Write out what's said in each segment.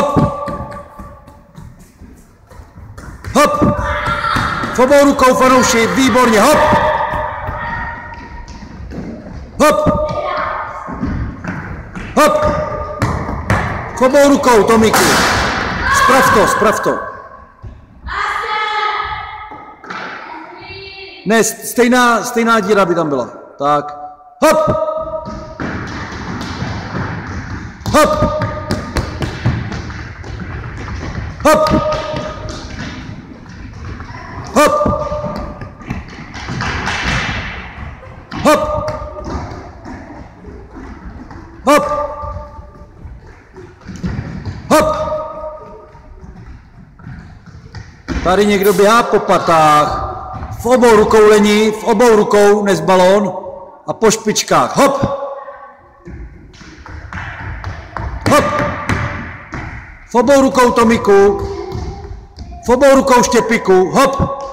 Hop. Hop. V obou rukou fanouši, výborně, hop. Hop. Hop. V obou rukou, Tomíku. Sprav to. Ne, stejná díra by tam byla. Tak. Hop. Hop. Hop. Hop. Hop. Hop. Hop. Tady někdo běhá po patách. V obou rukou lení, v obou rukou nes balón a po špičkách. Hop. Hop. V obou rukou Tomíku. V obou rukou Štěpíku. Hop.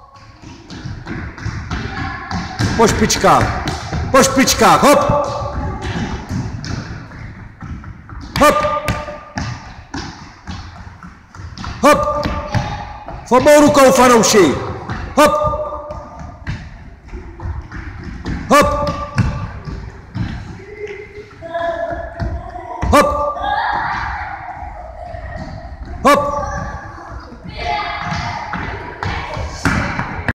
Po špičkách. Po špičkách. Hop. Hop. Hop. V obou rukou fanouši. Hop.